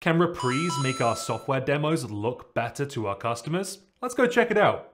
Can Reprise make our software demos look better to our customers? Let's go check it out.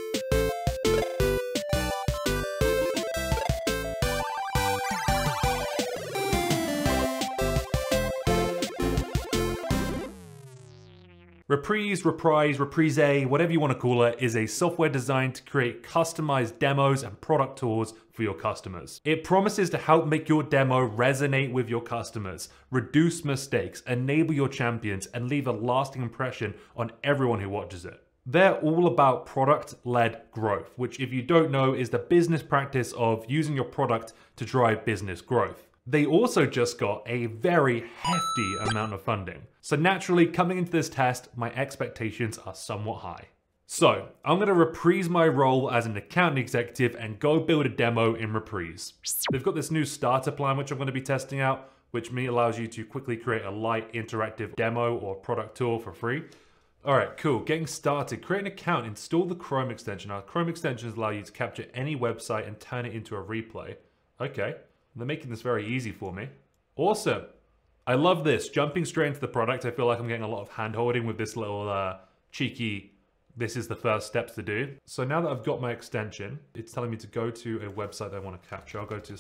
Reprise, Reprise, whatever you want to call it, is a software designed to create customized demos and product tours for your customers. It promises to help make your demo resonate with your customers, reduce mistakes, enable your champions, and leave a lasting impression on everyone who watches it. They're all about product-led growth, which, if you don't know, is the business practice of using your product to drive business growth. They also just got a very hefty amount of funding. So naturally, coming into this test, my expectations are somewhat high. So I'm gonna reprise my role as an account executive and go build a demo in Reprise. They've got this new starter plan, which I'm gonna be testing out, which allows you to quickly create a light interactive demo or product tour for free. All right, cool, getting started. Create an account, install the Chrome extension. Now, Chrome extensions allow you to capture any website and turn it into a replay. Okay. They're making this very easy for me. Awesome. I love this. Jumping straight into the product, I feel like I'm getting a lot of hand-holding with this little cheeky, this is the first steps to do. So now that I've got my extension, it's telling me to go to a website that I want to capture. I'll go to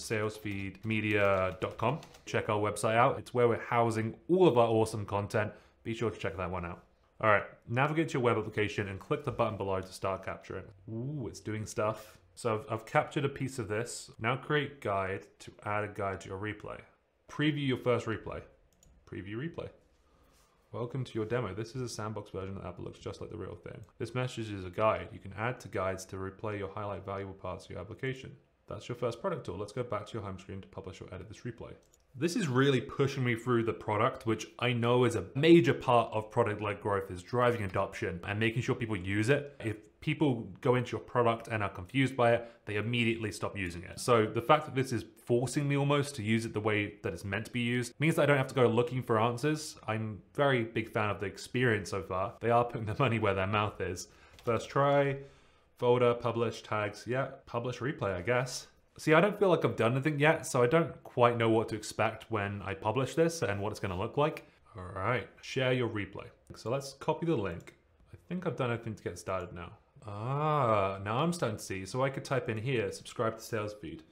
salesfeedmedia.com. Check our website out. It's where we're housing all of our awesome content. Be sure to check that one out. All right, navigate to your web application and click the button below to start capturing. Ooh, it's doing stuff. So I've captured a piece of this. Now create guide to add a guide to your replay. Preview your first replay. Preview replay. Welcome to your demo. This is a sandbox version of the app that looks just like the real thing. This message is a guide. You can add to guides to replay or highlight valuable parts of your application. That's your first product tool. Let's go back to your home screen to publish or edit this replay. This is really pushing me through the product, which I know is a major part of product-led growth, is driving adoption and making sure people use it. If people go into your product and are confused by it, they immediately stop using it. So the fact that this is forcing me almost to use it the way that it's meant to be used means that I don't have to go looking for answers. I'm a very big fan of the experience so far. They are putting their money where their mouth is. First try, folder, publish, tags, yeah, publish replay, I guess. See, I don't feel like I've done anything yet, so I don't quite know what to expect when I publish this and what it's gonna look like. All right, share your replay. So let's copy the link. I think I've done everything to get started now. Ah, now I'm starting to see. So I could type in here, subscribe to sales feed.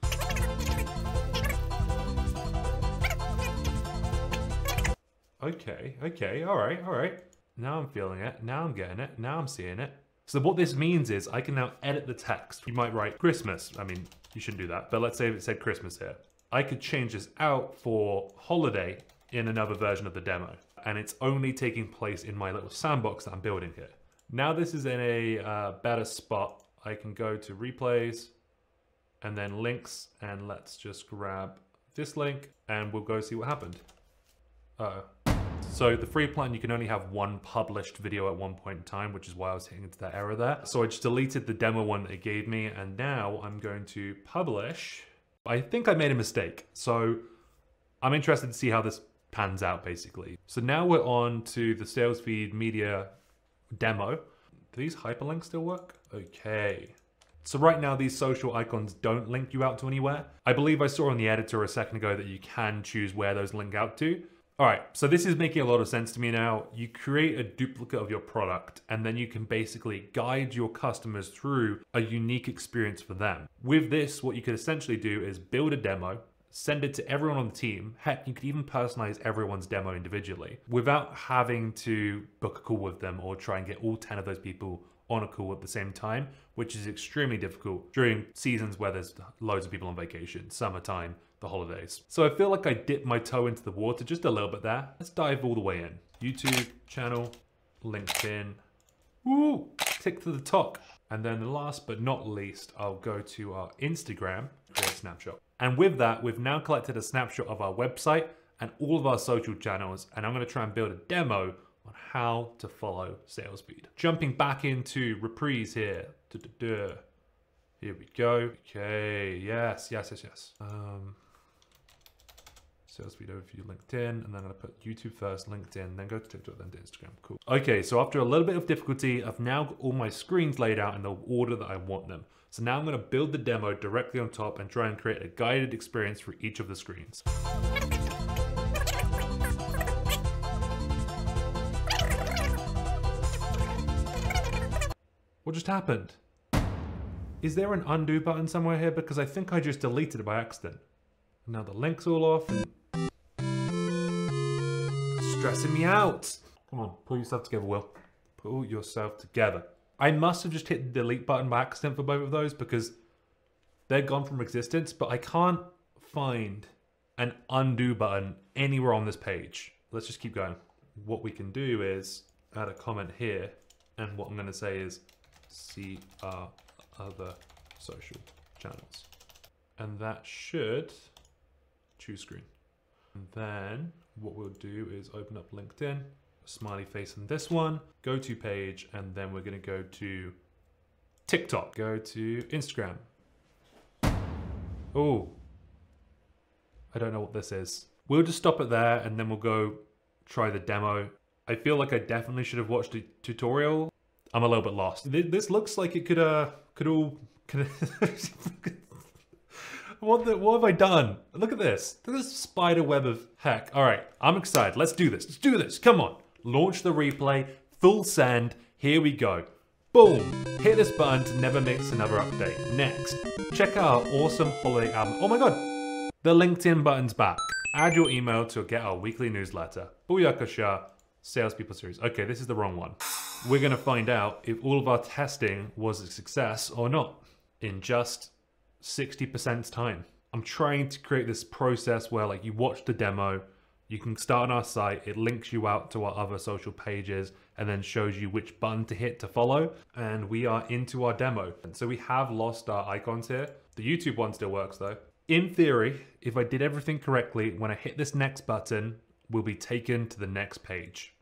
Okay, all right. Now I'm feeling it, now I'm getting it, now I'm seeing it. So what this means is I can now edit the text. You might write Christmas. I mean, you shouldn't do that, but let's say it said Christmas here. I could change this out for holiday in another version of the demo. And it's only taking place in my little sandbox that I'm building here. Now this is in a better spot. I can go to replays and then links, and let's just grab this link and we'll go see what happened. Uh-oh. So the free plan, you can only have one published video at one point in time, which is why I was hitting into that error there. So I just deleted the demo one that it gave me, and now I'm going to publish. I think I made a mistake. So I'm interested to see how this pans out, basically. So now we're on to the sales feed media demo. Do these hyperlinks still work? Okay. So right now, these social icons don't link you out to anywhere. I believe I saw in the editor a second ago that you can choose where those link out to. All right, so this is making a lot of sense to me now. You create a duplicate of your product, and then you can basically guide your customers through a unique experience for them. With this, what you could essentially do is build a demo, send it to everyone on the team. Heck, you could even personalize everyone's demo individually without having to book a call with them or try and get all 10 of those people on a call at the same time, which is extremely difficult during seasons where there's loads of people on vacation, summertime, the holidays. So I feel like I dipped my toe into the water just a little bit there. Let's dive all the way in. YouTube channel, LinkedIn, woo, tick to the top. And then last but not least, I'll go to our Instagram, create a snapshot. And with that, we've now collected a snapshot of our website and all of our social channels. And I'm gonna try and build a demo on how to follow SalesFeed. Jumping back into Reprise here. Here we go. Okay, yes. SalesFeed overview, LinkedIn, and then I'm gonna put YouTube first, LinkedIn, then go to TikTok, then to Instagram. Cool. Okay, so after a little bit of difficulty, I've now got all my screens laid out in the order that I want them. So now I'm gonna build the demo directly on top and try and create a guided experience for each of the screens. What just happened? Is there an undo button somewhere here? Because I think I just deleted it by accident. Now the link's all off and... stressing me out. Come on, pull yourself together, Will. Pull yourself together. I must have just hit the delete button by accident for both of those because they're gone from existence, but I can't find an undo button anywhere on this page. Let's just keep going. What we can do is add a comment here, and what I'm going to say is see our other social channels. And that should choose screen. And then what we'll do is open up LinkedIn, smiley face on this one, go to page, and then we're going to go to TikTok, go to Instagram. Oh, I don't know what this is. We'll just stop it there and then we'll go try the demo. I feel like I definitely should have watched a tutorial. I'm a little bit lost. This looks like it could all... What have I done? Look at this. Look at this spider web of heck. All right, I'm excited. Let's do this. Let's do this. Come on. Launch the replay. Full send. Here we go. Boom. Hit this button to never miss another update. Next. Check out our awesome holiday album. Oh my god. The LinkedIn button's back. Add your email to get our weekly newsletter. Booyakasha. Salespeople series. Okay, this is the wrong one. We're going to find out if all of our testing was a success or not in just 60% time. I'm trying to create this process where like you watch the demo, you can start on our site, it links you out to our other social pages and then shows you which button to hit to follow. And we are into our demo. And so we have lost our icons here. The YouTube one still works though. In theory, if I did everything correctly, when I hit this next button, we'll be taken to the next page.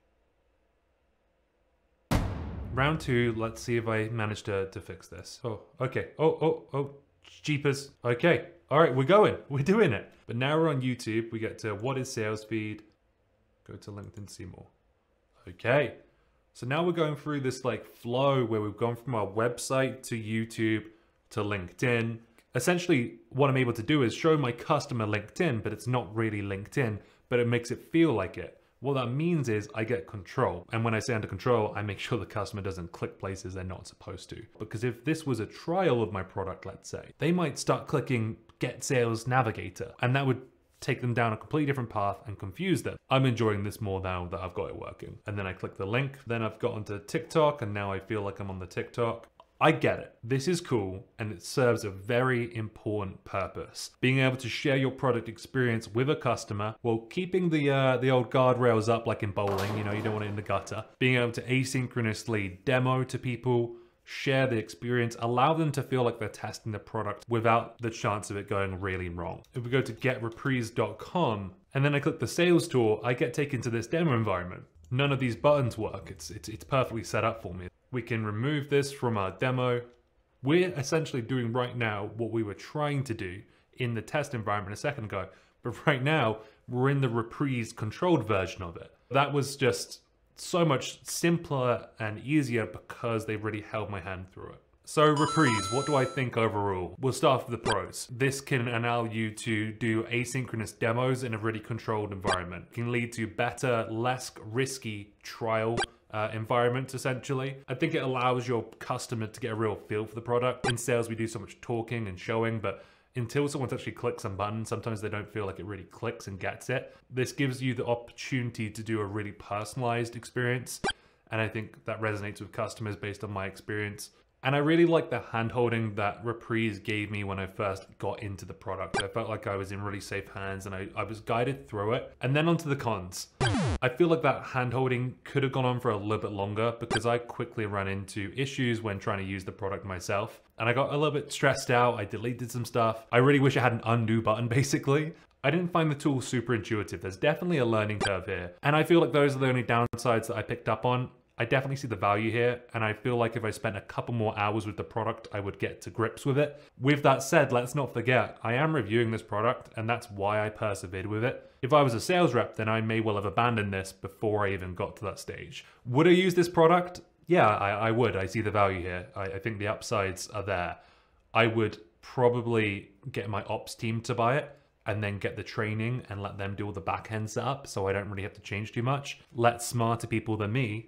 Round 2, let's see if I managed to fix this. Oh, okay. Oh. Jeepers. Okay. All right, we're going. We're doing it. But now we're on YouTube. We get to what is sales feed. Go to LinkedIn, see more. Okay. So now we're going through this like flow where we've gone from our website to YouTube to LinkedIn. Essentially, what I'm able to do is show my customer LinkedIn, but it's not really LinkedIn, but it makes it feel like it. What that means is I get control. And when I say under control, I make sure the customer doesn't click places they're not supposed to. Because if this was a trial of my product, let's say, they might start clicking Get Sales Navigator, and that would take them down a completely different path and confuse them. I'm enjoying this more now that I've got it working. And then I click the link, then I've got onto TikTok, and now I feel like I'm on the TikTok. I get it. This is cool and it serves a very important purpose. Being able to share your product experience with a customer while keeping the old guardrails up like in bowling, you know, you don't want it in the gutter. Being able to asynchronously demo to people, share the experience, allow them to feel like they're testing the product without the chance of it going really wrong. If we go to getreprise.com and then I click the sales tool, I get taken to this demo environment. None of these buttons work. It's perfectly set up for me. We can remove this from our demo. We're essentially doing right now what we were trying to do in the test environment a second ago, but right now we're in the Reprise controlled version of it. That was just so much simpler and easier because they really held my hand through it. So Reprise, what do I think overall? We'll start with the pros. This can allow you to do asynchronous demos in a really controlled environment. It can lead to better, less risky trial environment, essentially. I think it allows your customer to get a real feel for the product. In sales, we do so much talking and showing, but until someone actually clicks a button, sometimes they don't feel like it really clicks and gets it. This gives you the opportunity to do a really personalized experience, and I think that resonates with customers based on my experience. And I really like the hand-holding that Reprise gave me when I first got into the product. I felt like I was in really safe hands and I was guided through it. And then onto the cons. I feel like that hand-holding could have gone on for a little bit longer because I quickly ran into issues when trying to use the product myself. And I got a little bit stressed out. I deleted some stuff. I really wish I had an undo button, basically. I didn't find the tool super intuitive. There's definitely a learning curve here. And I feel like those are the only downsides that I picked up on. I definitely see the value here, and I feel like if I spent a couple more hours with the product, I would get to grips with it. With that said, let's not forget, I am reviewing this product, and that's why I persevered with it. If I was a sales rep, then I may well have abandoned this before I even got to that stage. Would I use this product? Yeah, I would. I see the value here. I think the upsides are there. I would probably get my ops team to buy it, and then get the training and let them do all the back end setup, so I don't really have to change too much. Let smarter people than me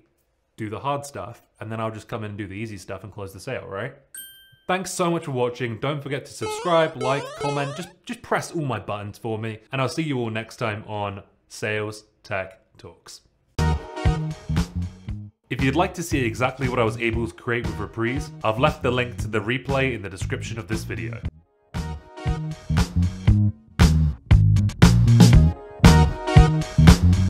do the hard stuff, and then I'll just come in and do the easy stuff and close the sale, right? Thanks so much for watching. Don't forget to subscribe, like, comment, just press all my buttons for me, and I'll see you all next time on Sales Tech Talks. If you'd like to see exactly what I was able to create with Reprise, I've left the link to the replay in the description of this video.